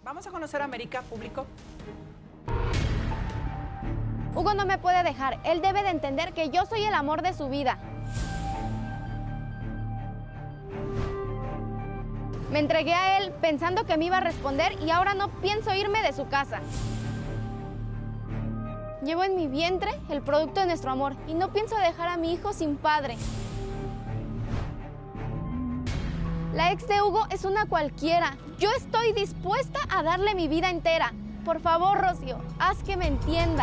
Vamos a conocer a América, público. Hugo no me puede dejar. Él debe de entender que yo soy el amor de su vida. Me entregué a él pensando que me iba a responder y ahora no pienso irme de su casa. Llevo en mi vientre el producto de nuestro amor y no pienso dejar a mi hijo sin padre. La ex de Hugo es una cualquiera. Yo estoy dispuesta a darle mi vida entera. Por favor, Rocío, haz que me entienda.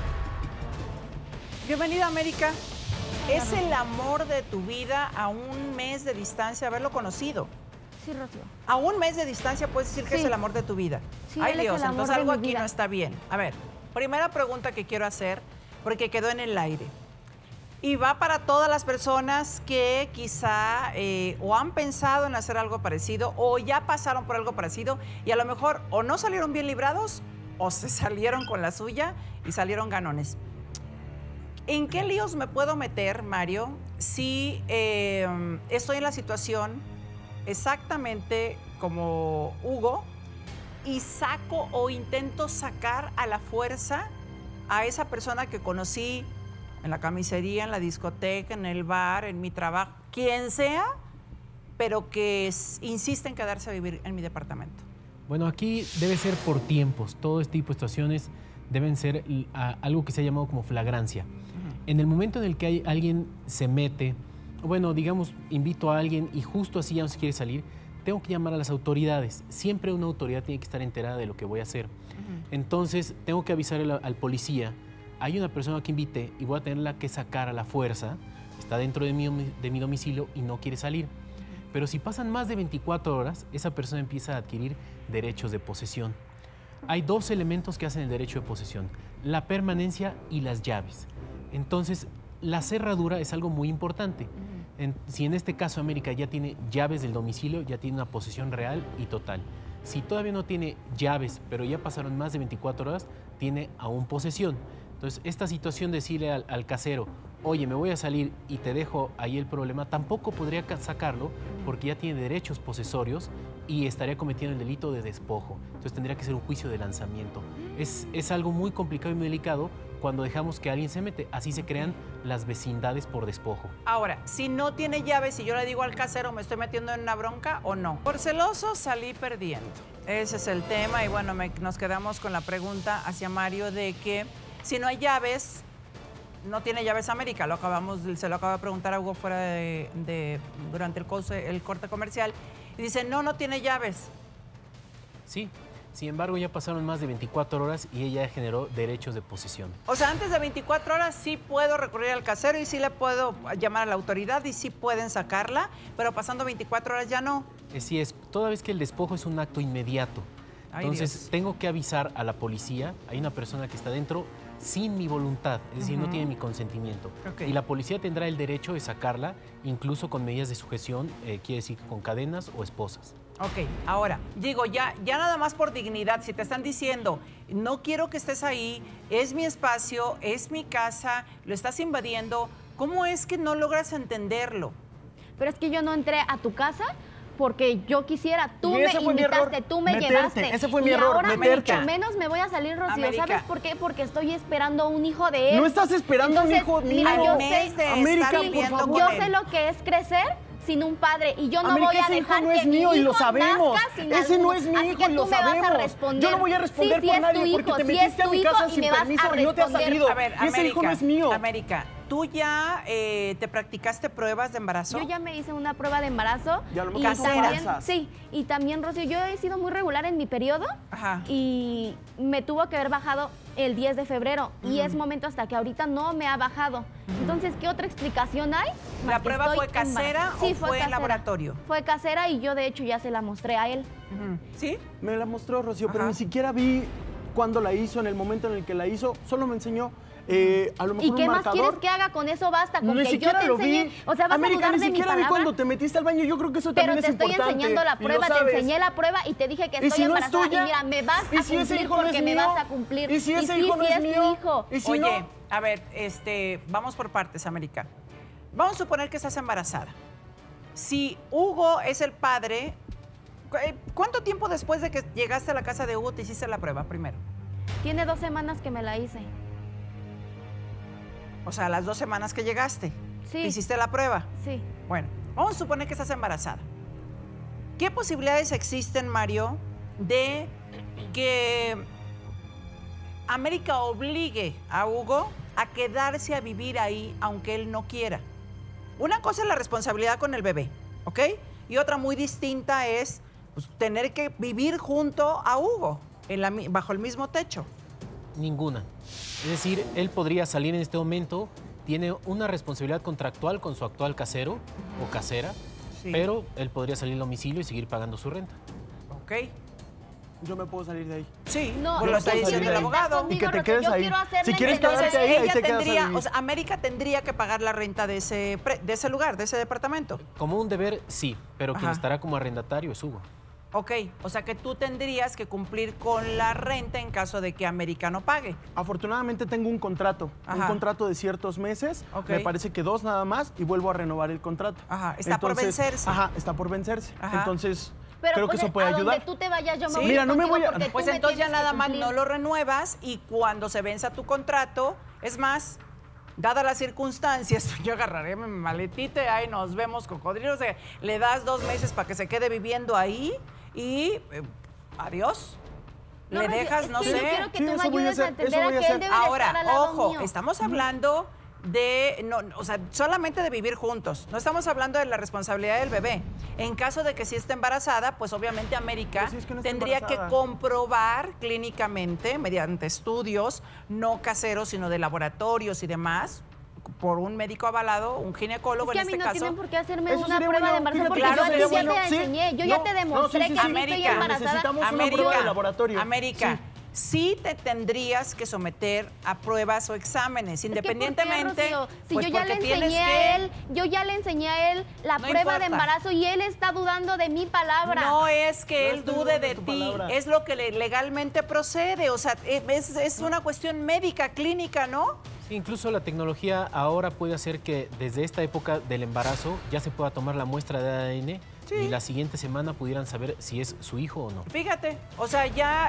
Bienvenida, América. ¿Es el amor de tu vida a un mes de distancia haberlo conocido? Sí, Rocío. A un mes de distancia puedes decir que es el amor de tu vida. Sí, Ay, él es Dios, el amor entonces de algo mi aquí vida. no está bien. A ver, primera pregunta que quiero hacer, porque quedó en el aire. Y va para todas las personas que quizá o han pensado en hacer algo parecido o ya pasaron por algo parecido y a lo mejor o no salieron bien librados o se salieron con la suya y salieron ganones. ¿En qué líos me puedo meter, Mario, si estoy en la situación exactamente como Hugo y saco o intento sacar a la fuerza a esa persona que conocí en la camisería, en la discoteca, en el bar, en mi trabajo, quien sea, pero que insiste en quedarse a vivir en mi departamento? Bueno, aquí debe ser por tiempos. Todo este tipo de situaciones deben ser algo que se ha llamado como flagrancia. En el momento en el que alguien se mete, bueno, digamos, invito a alguien y justo así ya no se quiere salir, tengo que llamar a las autoridades. Siempre una autoridad tiene que estar enterada de lo que voy a hacer. Entonces, tengo que avisar al policía. Hay una persona que invité y voy a tenerla que sacar a la fuerza. Está dentro de mi domicilio y no quiere salir. Pero si pasan más de 24 horas, esa persona empieza a adquirir derechos de posesión. Hay dos elementos que hacen el derecho de posesión: la permanencia y las llaves. Entonces, la cerradura es algo muy importante. Si en este caso América ya tiene llaves del domicilio, ya tiene una posesión real y total. Si todavía no tiene llaves, pero ya pasaron más de 24 horas, tiene aún posesión. Entonces, esta situación de decirle al casero, oye, me voy a salir y te dejo ahí el problema, tampoco podría sacarlo porque ya tiene derechos posesorios y estaría cometiendo el delito de despojo. Entonces, tendría que ser un juicio de lanzamiento. Es algo muy complicado y muy delicado cuando dejamos que alguien se mete. Así se crean las vecindades por despojo. Ahora, si no tiene llaves y yo le digo al casero, ¿me estoy metiendo en una bronca o no? Por celoso salí perdiendo. Ese es el tema y bueno, nos quedamos con la pregunta hacia Mario de que si no hay llaves, no tiene llaves América. Se lo acabo de preguntar a Hugo fuera durante el corte comercial. Y dice, no tiene llaves. Sí. Sin embargo, ya pasaron más de 24 horas y ella generó derechos de posesión. O sea, antes de 24 horas sí puedo recurrir al casero y sí le puedo llamar a la autoridad y sí pueden sacarla, pero pasando 24 horas ya no. Así es, toda vez que el despojo es un acto inmediato. Entonces, tengo que avisar a la policía. Hay una persona que está dentro sin mi voluntad, es decir, no tiene mi consentimiento. Y la policía tendrá el derecho de sacarla, incluso con medidas de sujeción, quiere decir con cadenas o esposas. Ok, ahora, digo, ya nada más por dignidad, si te están diciendo, no quiero que estés ahí, es mi espacio, es mi casa, lo estás invadiendo, ¿cómo es que no logras entenderlo? Pero es que yo no entré a tu casa porque yo quisiera, tú me invitaste, tú me llevaste. Ese fue mi error, ahora meterte. menos me voy a salir, Rocío. América. ¿Sabes por qué? Porque estoy esperando un hijo de él. No estás esperando un hijo mío. Mira, yo sé, América, por favor. yo sé lo que es crecer sin un padre y yo no América, voy a ese dejar hijo no que es mi mío hijo y lo sabemos. nazca sin Ese alguno. no es mi Así hijo que y lo tú me vas a sabemos. responder. Yo no voy a responder sí, por es nadie tu porque hijo, te sí metiste es a mi tu casa hijo y sin me vas permiso a y no te has responder. salido. A ver, Y ese hijo no es mío. América, ¿tú ya te practicaste pruebas de embarazo? Yo ya me hice una prueba de embarazo. Ya lo y mejor son también, falsas. sí, y también, Rocío, yo he sido muy regular en mi periodo. Ajá. Y me tuvo que haber bajado el 10 de febrero y es momento hasta que ahorita no me ha bajado. Entonces, ¿qué otra explicación hay? ¿La prueba fue casera o fue en laboratorio? Fue casera y yo de hecho ya se la mostré a él. ¿Sí? Me la mostró Rocío, pero Ajá. ni siquiera vi cuándo la hizo, en el momento en el que la hizo. Solo me enseñó a lo mejor ¿Y un qué más marcador. quieres que haga con eso? Basta con Ni que yo siquiera te lo enseñe. vi. O sea, vas América, a dudar ni de mi siquiera vi palabra. cuando te metiste al baño. Yo creo que eso Pero también te es estoy importante. enseñando la y lo prueba, te sabes. enseñé la prueba y te dije que ¿Y estoy si no es embarazada. tuya? Y mira, me vas ¿Y a si ese cumplir hijo no es porque me mío? vas a cumplir. ¿Y si ese sí, hijo no sí es tu mío? hijo. ¿Y si Oye, no? a ver, vamos por partes, América. Vamos a suponer que estás embarazada. Si Hugo es el padre ¿Cuánto tiempo después de que llegaste a la casa de Hugo te hiciste la prueba primero? Tiene 2 semanas que me la hice. O sea, las 2 semanas que llegaste. Sí. ¿Te hiciste la prueba? Sí. Bueno, vamos a suponer que estás embarazada. ¿Qué posibilidades existen, Mario, de que América obligue a Hugo a quedarse a vivir ahí aunque él no quiera? Una cosa es la responsabilidad con el bebé, ¿ok? Y otra muy distinta es pues, tener que vivir junto a Hugo, bajo el mismo techo. Ninguna. Es decir, él podría salir en este momento, tiene una responsabilidad contractual con su actual casero o casera, Sí. pero él podría salir al domicilio y seguir pagando su renta. ¿Ok? Yo me puedo salir de ahí. Sí, No, pues lo es está que diciendo tiene el que estar abogado. conmigo, Y que te Rocío. quedes Yo ahí. quiero hacerle Si quieres entender- quedarte ahí, ahí ella te quedas a tendría, vivir. o sea, América tendría que pagar la renta de ese lugar, de ese departamento. Como un deber, sí, pero quien Ajá. estará como arrendatario es Hugo. Ok, o sea que tú tendrías que cumplir con la renta en caso de que América no pague. Afortunadamente tengo un contrato de ciertos meses, Ok. me parece que 2 nada más y vuelvo a renovar el contrato. Ajá, está por vencerse. Ajá, está por vencerse. Ajá. Entonces, Pero creo que pues, eso puede a donde ayudar. tú te vayas, yo me Sí. voy Mira, no me contigo voy a- porque tú Pues me entonces ya tienes que nada más cumplir. no lo renuevas y cuando se venza tu contrato, es más, dadas las circunstancias, yo agarraré mi maletita y ahí nos vemos cocodrilos, le das 2 meses para que se quede viviendo ahí y adiós. No, Le Rocío, dejas, es no que sé. yo quiero que Sí, tú me eso voy a ayudes a hacer, entender eso a voy a que él hacer. debe de estar Ahora, al lado ojo, mío. estamos hablando de, no, o sea, solamente de vivir juntos. No estamos hablando de la responsabilidad del bebé. En caso de que sí esté embarazada, pues obviamente América Pues sí, es que no está tendría embarazada. que comprobar clínicamente, mediante estudios, no caseros, sino de laboratorios y demás, por un médico avalado, un ginecólogo Es que a en mí este no caso. tienen por qué hacerme Eso una sería prueba bueno, de embarazo fíjate, porque claro, yo a ti sería ya te bueno. la Sí, enseñé. Yo ya te demostré que sí estoy América, embarazada. necesitamos una América, prueba de laboratorio. América, sí te tendrías que someter a pruebas o exámenes, Es que, independientemente. ¿por qué, Rocío? Si pues yo ya porque le tienes enseñé que- a él, yo ya le enseñé a él la No prueba de importa. embarazo y él está dudando de mi palabra. No es que No él estoy dude dudando de de tu ti, palabra. es lo que legalmente procede, o sea, es una cuestión médica, clínica, ¿no? Sí, incluso la tecnología ahora puede hacer que desde esta época del embarazo ya se pueda tomar la muestra de ADN Sí. y la siguiente semana pudieran saber si es su hijo o no. Fíjate, o sea,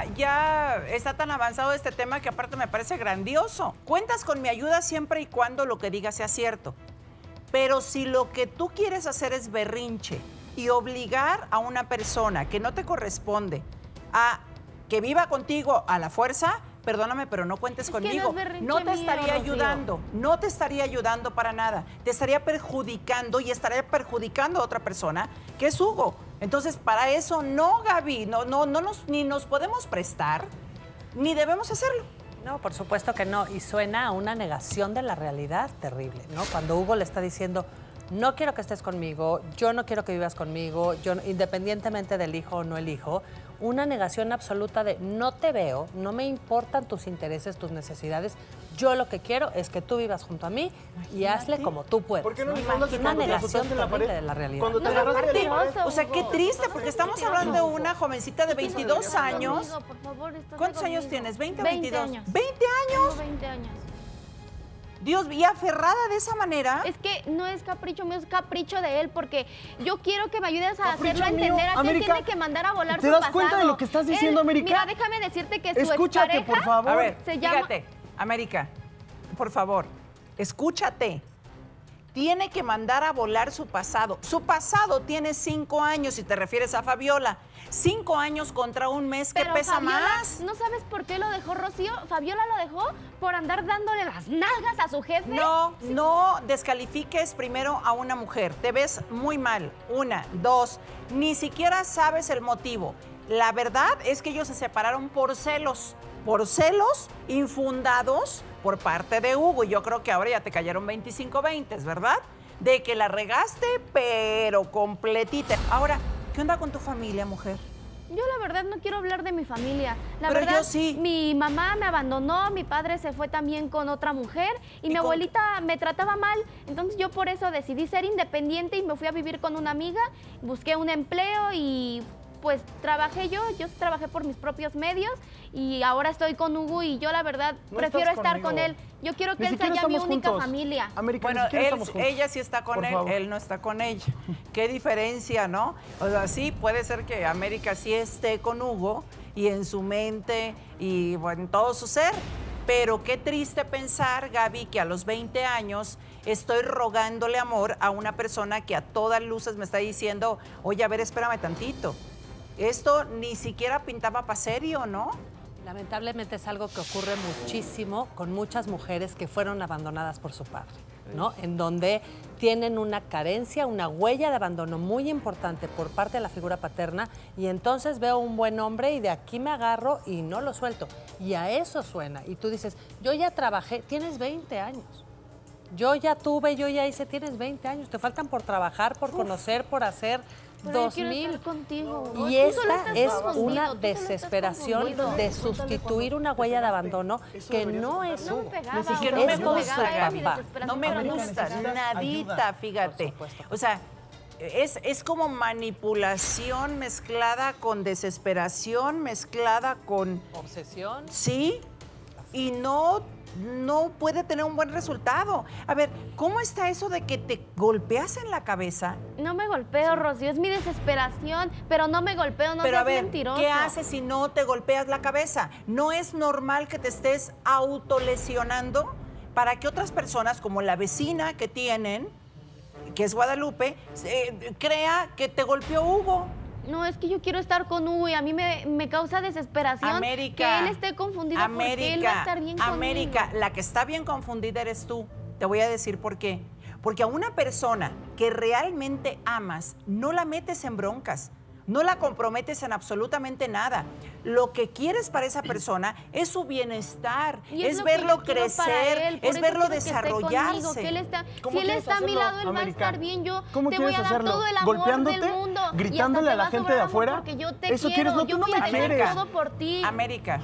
ya está tan avanzado este tema que aparte me parece grandioso. Cuentas con mi ayuda siempre y cuando lo que diga sea cierto. Pero si lo que tú quieres hacer es berrinche y obligar a una persona que no te corresponde a que viva contigo a la fuerza, perdóname, pero no cuentes Es que no conmigo. es berrinche No te mío, estaría Rocío. ayudando, no te estaría ayudando para nada. Te estaría perjudicando y estaría perjudicando a otra persona, que es Hugo. Entonces, para eso no, Gaby, ni nos podemos prestar, ni debemos hacerlo. No, por supuesto que no. Y suena a una negación de la realidad terrible, ¿no? Cuando Hugo le está diciendo, no quiero que estés conmigo, yo no quiero que vivas conmigo, independientemente del hijo o no el hijo, una negación absoluta de no te veo, no me importan tus intereses, tus necesidades, yo lo que quiero es que tú vivas junto a mí y hazle como tú puedas. ¿Por qué no ¿no? les hablas de Una cuando te negación asustaste en la terrible pared? de la realidad. Cuando te No, agarraste de la mentiroso, pared. O sea, qué Hugo. triste, No porque seas estamos mentiroso, hablando de Hugo. una jovencita de Tú tienes 22 que estar años. conmigo, por favor, estás ¿Cuántos años conmigo. tienes? ¿20 o 20 22? años. ¿20 años? Tengo 20 años. Dios, y aferrada de esa manera. Es que no es capricho mío, es capricho de él, porque yo quiero que me ayudes a Capricho hacerlo mío, entender a que él América, tiene que mandar a volar ¿te su das pasado. cuenta de lo que estás diciendo, Él- América? Mira, déjame decirte que su Escúchate, expareja por favor. A ver, se llama... fíjate, América, por favor, escúchate. Tiene que mandar a volar su pasado. Su pasado tiene 5 años, si te refieres a Fabiola. 5 años contra un mes, que Pero pesa Fabiola, más. ¿no sabes por qué lo dejó Rocío? Fabiola lo dejó por andar dándole las nalgas a su jefe. No descalifiques primero a una mujer. Te ves muy mal. 1, 2, ni siquiera sabes el motivo. La verdad es que ellos se separaron por celos infundados por parte de Hugo. Y yo creo que ahora ya te cayeron 25-20, ¿verdad? De que la regaste, pero completita. Ahora, ¿qué onda con tu familia, mujer? Yo la verdad no quiero hablar de mi familia. La Pero verdad, yo sí. Mi mamá me abandonó, mi padre se fue también con otra mujer y mi con- abuelita me trataba mal. Entonces yo por eso decidí ser independiente y me fui a vivir con una amiga, busqué un empleo y pues trabajé yo trabajé por mis propios medios y ahora estoy con Hugo y yo la verdad No prefiero estás estar conmigo. con él. Yo quiero que Ni él siquiera sea mi estamos única juntos. familia. América, Bueno, ni siquiera estamos juntos. ella sí está con Por él, favor. él no está con ella. Qué diferencia, ¿no? O sea, sí puede ser que América sí esté con Hugo y en su mente y bueno, en todo su ser. Pero qué triste pensar, Gaby, que a los 20 años estoy rogándole amor a una persona que a todas luces me está diciendo, oye, a ver, espérame tantito. Esto ni siquiera pintaba para serio, ¿no? Lamentablemente es algo que ocurre muchísimo con muchas mujeres que fueron abandonadas por su padre, ¿no? En donde tienen una carencia, una huella de abandono muy importante por parte de la figura paterna y entonces veo un buen hombre y de aquí me agarro y no lo suelto. Y a eso suena. Y tú dices, yo ya trabajé, tienes 20 años. Yo ya tuve, yo ya hice, tienes 20 años. Te faltan por trabajar, por conocer, por hacer. Pero yo quiero 2000. estar contigo. Y Tú solo esta estás es confundido, una tú solo estás desesperación confundido. de sustituir una huella de abandono que no es No me Hugo. pegaba, Y que no Hugo, me me gusta, pegaba, era mi Gaby. desesperación No me por Hugo. gusta nadita, fíjate. Por supuesto. O sea, es como manipulación mezclada con desesperación, mezclada con... Obsesión. Sí, y no puede tener un buen resultado. A ver, ¿cómo está eso de que te golpeas en la cabeza? No me golpeo, Rocío, es mi desesperación, pero no me golpeo, no Pero a seas ver, mentiroso. ¿qué haces si no te golpeas la cabeza? No es normal que te estés autolesionando para que otras personas, como la vecina que tienen, que es Guadalupe, crea que te golpeó Hugo. No, es que yo quiero estar con Hugo y a mí me causa desesperación América, que él esté confundido porque él va a estar bien América, conmigo. la que está bien confundida eres tú. Te voy a decir por qué. Porque a una persona que realmente amas, no la metes en broncas, no la comprometes en absolutamente nada. Lo que quieres para esa persona es su bienestar, Y es lo que verlo yo quiero para crecer, él, por es eso verlo quiero que esté conmigo, desarrollarse. que él está, ¿Cómo si él quieres está a mi hacerlo, lado, él va a América? estar bien. Yo ¿Cómo te voy quieres a dar hacerlo? todo el amor ¿Golpeándote? del mundo. ¿Gritándole y hasta a la te gente va de sobrar amor afuera? Porque yo te ¿Eso quiero, quieres? No, yo tú no voy me a hacer quieres. todo por ti. América,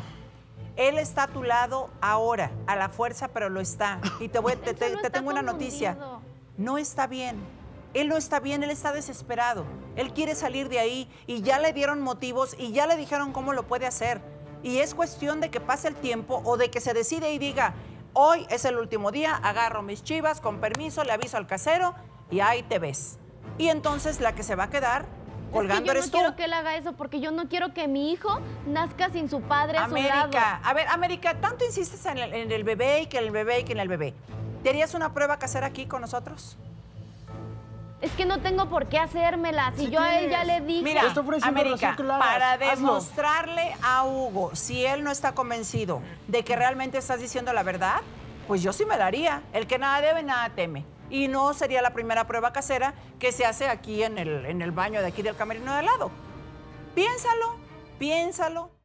él está a tu lado ahora, a la fuerza, pero lo está. Y te Él solo te está tengo una noticia. confundido. No está bien. Él no está bien, él está desesperado. Él quiere salir de ahí y ya le dieron motivos y ya le dijeron cómo lo puede hacer. Y es cuestión de que pase el tiempo o de que se decide y diga, hoy es el último día, agarro mis chivas, con permiso, le aviso al casero y ahí te ves. Y entonces la que se va a quedar colgando es que yo eres no tú. quiero que él haga eso porque yo no quiero que mi hijo nazca sin su padre a su lado. América, a ver, América, tanto insistes en el bebé y que en el bebé y que en el bebé. ¿Te harías una prueba casera aquí con nosotros? Es que no tengo por qué hacérmela. Si Sí yo a él tienes. ya le dije. Mira, Te estoy ofreciendo América, razón que lo hagas. para Hazlo. demostrarle a Hugo si él no está convencido de que realmente estás diciendo la verdad, pues yo sí me la haría. El que nada debe, nada teme. Y no sería la primera prueba casera que se hace aquí en el baño de aquí del camerino de al lado. Piénsalo, piénsalo.